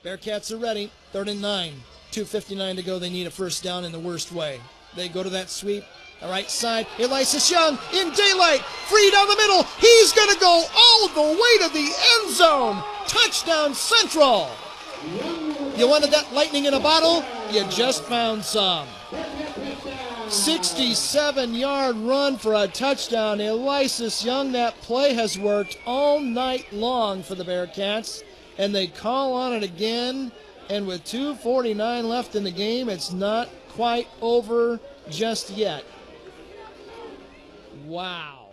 Bearcats are ready. 3rd and 9. 2:59 to go. They need a first down in the worst way. They go to that sweep. The right side. Eliseus Young in daylight. Free down the middle. He's going to go all the way to the end zone. Touchdown Central. You wanted that lightning in a bottle? You just found some. 67-yard run for a touchdown. Eliseus Young, that play has worked all night long for the Bearcats, and they call on it again, and with 2:49 left in the game, it's not quite over just yet. Wow.